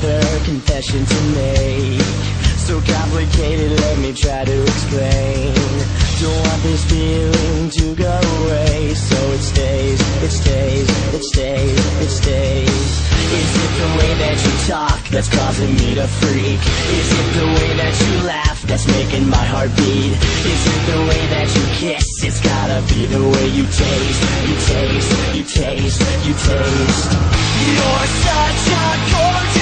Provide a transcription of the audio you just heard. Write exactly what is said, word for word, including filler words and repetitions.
another confession to make. So complicated, let me try to explain. Don't want this feeling to go away, so it stays, it stays, it stays, it stays. Is it the way that you talk that's causing me to freak? Is it the way that you laugh that's making my heart beat? Is it the way that you kiss? It's gotta be the way you taste, you taste, you taste, you taste. You're such a gorgeous